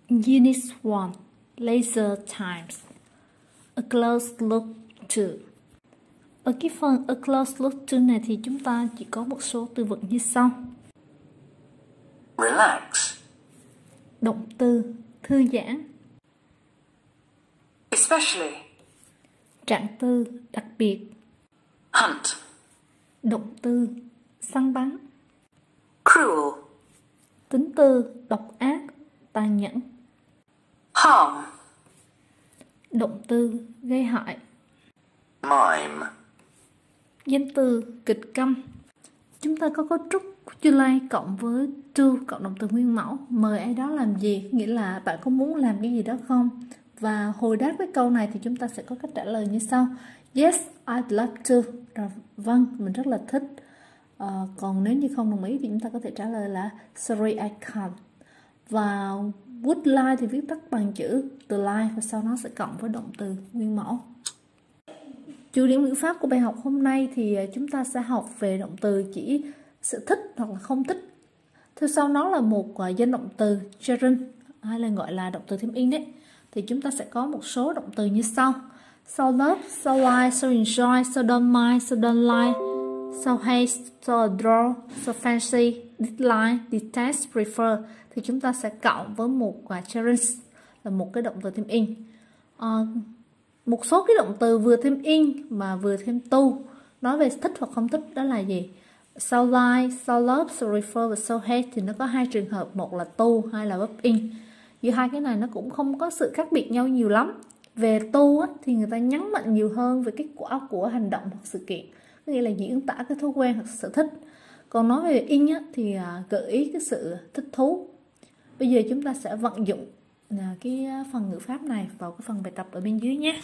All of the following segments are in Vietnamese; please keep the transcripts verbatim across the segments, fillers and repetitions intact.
Unit one, Leisure Times. A close look to. Ở cái phần a close look to này thì chúng ta chỉ có một số từ vựng như sau. Relax. Động từ thư giãn. Especially. Trạng từ đặc biệt. Hunt. Động từ săn bắn. Cruel. Tính từ độc ác, tàn nhẫn. Harm. Động từ gây hại. Mime. Danh từ kịch câm. Chúng ta có cấu trúc July cộng với to cộng động từ nguyên mẫu. Mời ai đó làm gì? Nghĩa là bạn có muốn làm cái gì đó không? Và hồi đáp với câu này thì chúng ta sẽ có cách trả lời như sau. Yes, I'd like to. Rồi, vâng, mình rất là thích. À, còn nếu như không đồng ý thì chúng ta có thể trả lời là sorry, I can't. Và would like thì viết tắt bằng chữ từ like và sau đó sẽ cộng với động từ nguyên mẫu. Chủ điểm ngữ pháp của bài học hôm nay thì chúng ta sẽ học về động từ chỉ sự thích hoặc là không thích. Theo sau nó là một danh động từ gerund hay là gọi là động từ thêm in đấy. Thì chúng ta sẽ có một số động từ như sau. So love, so like, so enjoy, so don't mind, so don't like, so hate, so adore, so fancy, dislike, detest, prefer. Thì chúng ta sẽ cộng với một gerund là một cái động từ thêm in. À, một số cái động từ vừa thêm in mà vừa thêm to nói về thích hoặc không thích đó là gì? So like, so love, so refer và so hate thì nó có hai trường hợp, một là to hay là verb in. Giữa hai cái này nó cũng không có sự khác biệt nhau nhiều lắm. Về to á, thì người ta nhấn mạnh nhiều hơn về kết quả của hành động hoặc sự kiện, có nghĩa là diễn tả cái thói quen hoặc sở thích. Còn nói về in á, thì gợi ý cái sự thích thú. Bây giờ chúng ta sẽ vận dụng cái phần ngữ pháp này vào cái phần bài tập ở bên dưới nhé.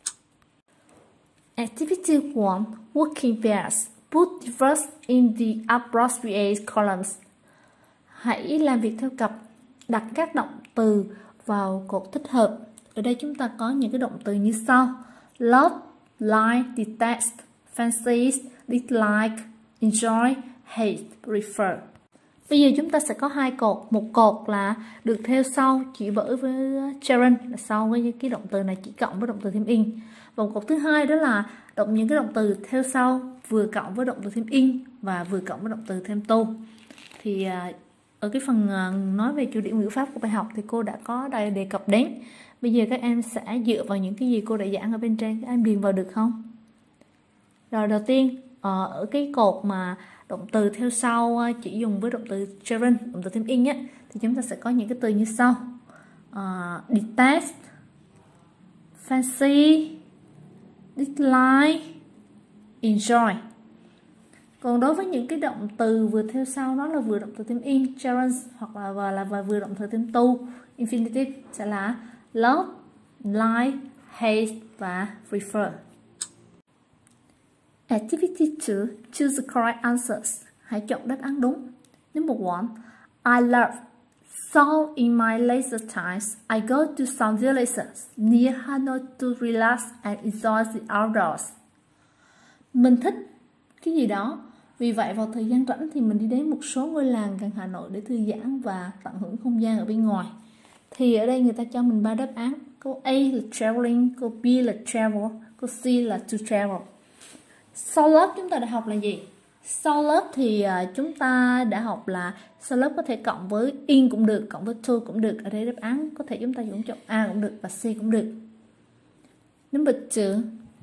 Activity one, working pairs. Put the verbs in the appropriate columns. Hãy làm việc theo cặp, đặt các động từ vào cột thích hợp. Ở đây chúng ta có những cái động từ như sau: love, like, detest, fancy, dislike, enjoy, hate, prefer. Bây giờ chúng ta sẽ có hai cột. Một cột là được theo sau chỉ bởi với gerund là sau với cái động từ này chỉ cộng với động từ thêm in. Và một cột thứ hai đó là động những cái động từ theo sau vừa cộng với động từ thêm in và vừa cộng với động từ thêm to. Thì ở cái phần nói về chủ điểm ngữ pháp của bài học thì cô đã có đây đề cập đến. Bây giờ các em sẽ dựa vào những cái gì cô đã giảng ở bên trên, các em điền vào được không? Rồi đầu tiên ở cái cột mà động từ theo sau chỉ dùng với động từ gerund, động từ thêm in á, thì chúng ta sẽ có những cái từ như sau: uh, detest, fancy, dislike, enjoy. Còn đối với những cái động từ vừa theo sau nó là vừa động từ thêm in, gerund hoặc là và là và vừa động từ thêm to, infinitive sẽ là love, like, hate và prefer. Activity two, choose the correct answers. Hãy chọn đáp án đúng. Number one, I love. So in my leisure times, I go to some villages near Hanoi to relax and enjoy the outdoors. Mình thích cái gì đó, vì vậy vào thời gian rảnh thì mình đi đến một số ngôi làng gần Hà Nội để thư giãn và tận hưởng không gian ở bên ngoài. Thì ở đây người ta cho mình ba đáp án. Câu A là traveling, câu B là travel, câu C là to travel. Sau lớp chúng ta đã học là gì? Sau lớp thì uh, chúng ta đã học là sau lớp có thể cộng với in cũng được, cộng với to cũng được. Ở đây đáp án có thể chúng ta dùng chọn A cũng được và C cũng được. Number two.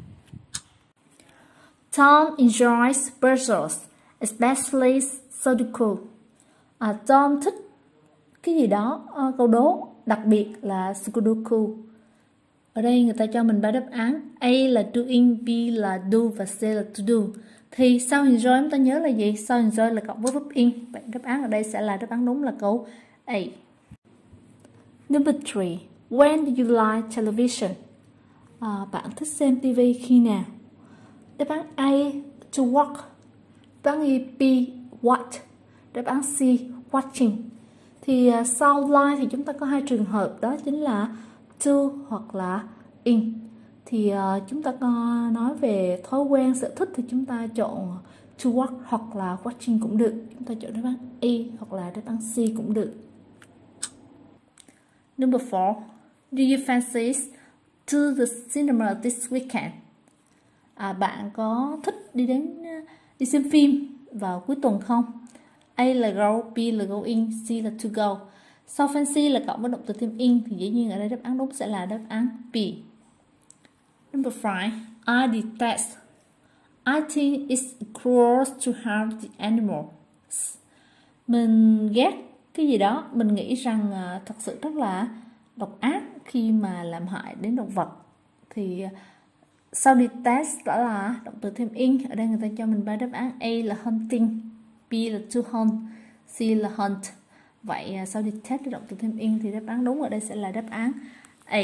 Tom enjoys puzzles, especially Sudoku. À, Tom thích cái gì đó, à, câu đố, đặc biệt là Sudoku. Ở đây người ta cho mình ba đáp án. A là doing, B là do và C là to do. Thì sau enjoy chúng ta nhớ là gì? Sau enjoy là cộng với verb in. Vậy đáp án ở đây sẽ là đáp án đúng là câu A. Number three. When do you like television? À, bạn thích xem ti vi khi nào? Đáp án A to watch. Đáp án B watch. Đáp án C watching. Thì uh, sau like thì chúng ta có hai trường hợp, đó chính là to hoặc là in. Thì uh, chúng ta có nói về thói quen sở thích thì chúng ta chọn to watch hoặc là watching cũng được. Chúng ta chọn đáp án A hoặc là đáp án C cũng được. Number four. Do you fancy to the cinema this weekend? À, bạn có thích đi đến đi xem phim vào cuối tuần không? A là go, B là going, C là to go. Sau fancy là cộng với động từ thêm in thì dĩ nhiên ở đây đáp án đúng sẽ là đáp án B. Number five. I detest. I think it's cruel to harm the animals. Mình ghét cái gì đó, mình nghĩ rằng uh, thật sự rất là độc ác khi mà làm hại đến động vật. Thì uh, sau detest đó là động từ thêm in. Ở đây người ta cho mình ba đáp án. A là hunting, B là to hunt, C là hunt. Vậy uh, sau detest động từ thêm in thì đáp án đúng ở đây sẽ là đáp án A.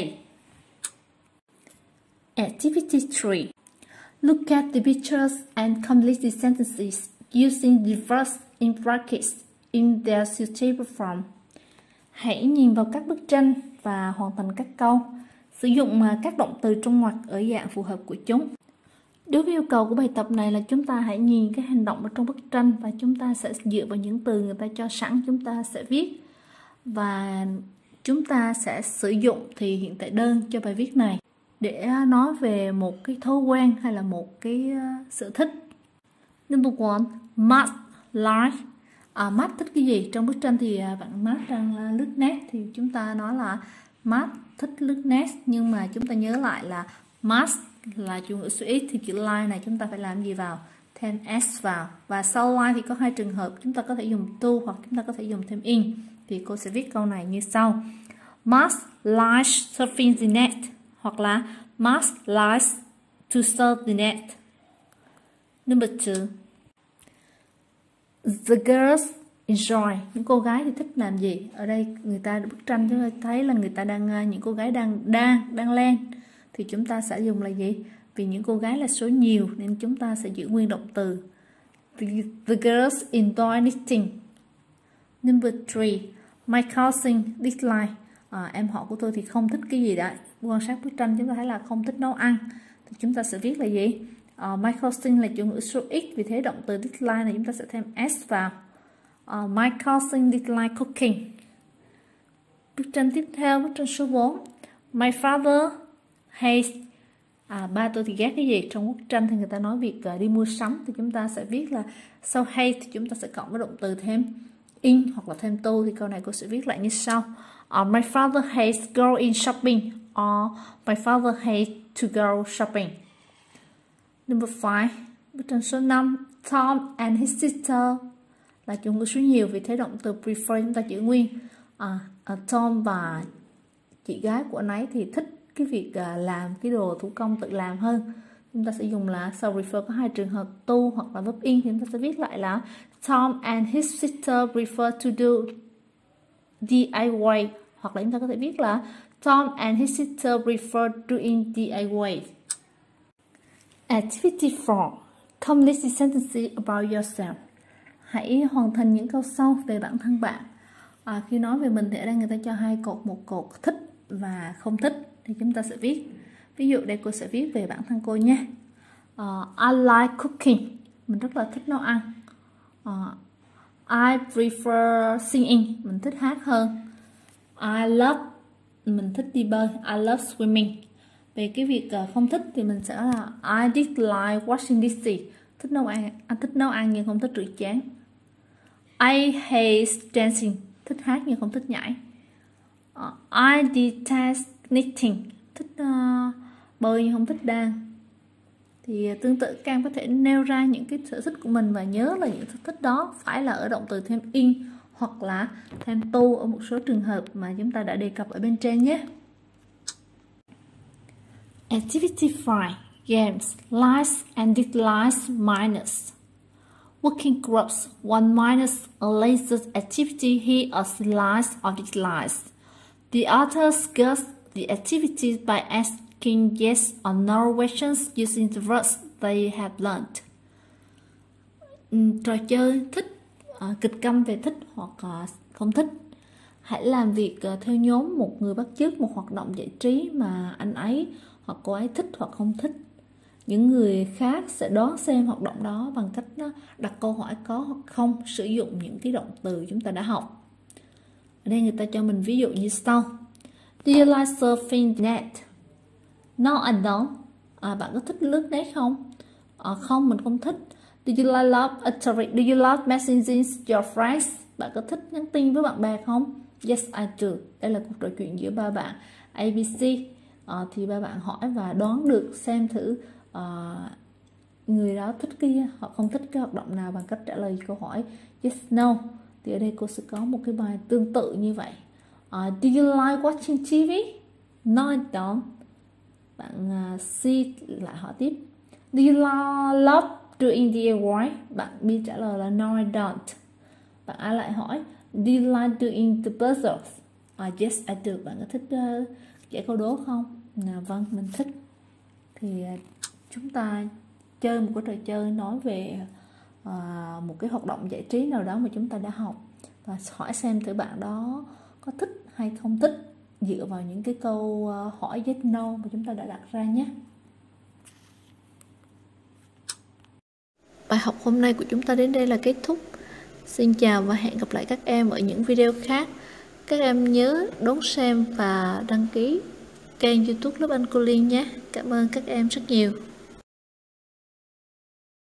Activity three. Look at the pictures and complete the sentences using the verbs in brackets in their suitable form. Hãy nhìn vào các bức tranh và hoàn thành các câu. Sử dụng các động từ trong ngoặc ở dạng phù hợp của chúng. Đối với yêu cầu của bài tập này là chúng ta hãy nhìn cái hành động ở trong bức tranh và chúng ta sẽ dựa vào những từ người ta cho sẵn chúng ta sẽ viết. Và chúng ta sẽ sử dụng thì hiện tại đơn cho bài viết này để nói về một cái thói quen hay là một cái sở thích. Number one, Matt like. À, Matt thích cái gì? Trong bức tranh thì bạn Matt đang lướt net thì chúng ta nói là Matt thích lướt net, nhưng mà chúng ta nhớ lại là Matt là chủ ngữ số ít thì chữ like này chúng ta phải làm gì vào? Thêm s vào. Và sau like thì có hai trường hợp, chúng ta có thể dùng to hoặc chúng ta có thể dùng thêm in. Thì cô sẽ viết câu này như sau. Matt likes surfing the net, hoặc là Matt likes to surf the net. Number two. The girls enjoy. Những cô gái thì thích làm gì? Ở đây người ta bức tranh chúng ta thấy là người ta đang những cô gái đang đang đang lên thì chúng ta sẽ dùng là gì? Vì những cô gái là số nhiều nên chúng ta sẽ giữ nguyên động từ. The, the girls enjoy knitting. Number three. My cousin dislike. À, em họ của tôi thì không thích cái gì đấy. Quan sát bức tranh chúng ta thấy là không thích nấu ăn thì chúng ta sẽ viết là gì? Uh, my cousin là chủ ngữ số ít, vì thế động từ dislike này chúng ta sẽ thêm s vào. Uh, my cousin dislike cooking. Bức tranh tiếp theo, bức tranh số bốn. My father hates. À, ba tôi thì ghét cái gì? Trong bức tranh thì người ta nói việc uh, đi mua sắm thì chúng ta sẽ viết là sau hate thì chúng ta sẽ cộng với động từ thêm in hoặc là thêm to, thì câu này cô sẽ viết lại như sau. Uh, my father hates going shopping, or my father hates to go shopping. Number five. Bức tranh số năm. Tom and his sister là chủ ngữ số nhiều, vì thế động từ prefer chúng ta giữ nguyên. À, à, Tom và chị gái của anh ấy thì thích cái việc à, làm cái đồ thủ công tự làm hơn. Chúng ta sẽ dùng là sau prefer có hai trường hợp to hoặc là verb in thì chúng ta sẽ viết lại là Tom and his sister prefer to do D I Y, hoặc là chúng ta có thể viết là Tom and his sister prefer doing D I Y. Activity four. Complete the sentences about yourself. Hãy hoàn thành những câu sau về bản thân bạn. À, khi nói về mình thì ở đây người ta cho hai cột, một cột thích và không thích thì chúng ta sẽ viết. Ví dụ đây cô sẽ viết về bản thân cô nhé. Uh, I like cooking. Mình rất là thích nấu ăn. Uh, I prefer singing. Mình thích hát hơn. I love. Mình thích đi bơi. I love swimming. Về cái việc không thích thì mình sẽ là I dislike washing dishes. Thích nấu ăn, anh thích nấu ăn nhưng không thích rửa chén. I hate dancing. Thích hát nhưng không thích nhảy. Uh, I detest knitting. Thích uh, bơi nhưng không thích đan. Thì tương tự các em có thể nêu ra những cái sở thích của mình và nhớ là những sở thích đó phải là ở động từ thêm in hoặc là thêm to ở một số trường hợp mà chúng ta đã đề cập ở bên trên nhé. Activity five. Games, likes and dislikes minus. Working groups, one minus a latest activity he or she likes or dislikes. The author discusses the activities by asking yes or no questions using the words they have learned. Trò chơi thích, uh, kịch câm về thích hoặc uh, không thích. Hãy làm việc uh, theo nhóm một người bắt chước một hoạt động giải trí mà anh ấy hoặc cô ấy thích hoặc không thích. Những người khác sẽ đoán xem hoạt động đó bằng cách đặt câu hỏi có hoặc không, sử dụng những cái động từ chúng ta đã học. Ở đây người ta cho mình ví dụ như sau. Do you like surfing the net? No, I don't. À, bạn có thích lướt net không? À, không, mình không thích. Do you like love, uh, sorry, do you love messaging your friends? Bạn có thích nhắn tin với bạn bè không? Yes, I do. Đây là cuộc trò chuyện giữa ba bạn A B C. À, thì ba bạn hỏi và đoán được xem thử uh, người đó thích cái họ không thích cái hoạt động nào bằng cách trả lời câu hỏi yes, no. Thì ở đây cô sẽ có một cái bài tương tự như vậy. Uh, do you like watching ti vi? No, I don't. Bạn uh, C lại hỏi tiếp. Do you love doing D I Y? Bạn B trả lời là no, I don't. Bạn A lại hỏi do you like doing the puzzles? Uh, yes, I do. Bạn có thích uh, giải câu đố không? À, vâng, mình thích. Thì uh, chúng ta chơi một cái trò chơi nói về uh, một cái hoạt động giải trí nào đó mà chúng ta đã học và hỏi xem thử bạn đó có thích hay không thích dựa vào những cái câu uh, hỏi yes no mà chúng ta đã đặt ra nhé. Bài học hôm nay của chúng ta đến đây là kết thúc. Xin chào và hẹn gặp lại các em ở những video khác. Các em nhớ đón xem và đăng ký kênh YouTube Lớp Anh Cô Liên nhé. Cảm ơn các em rất nhiều.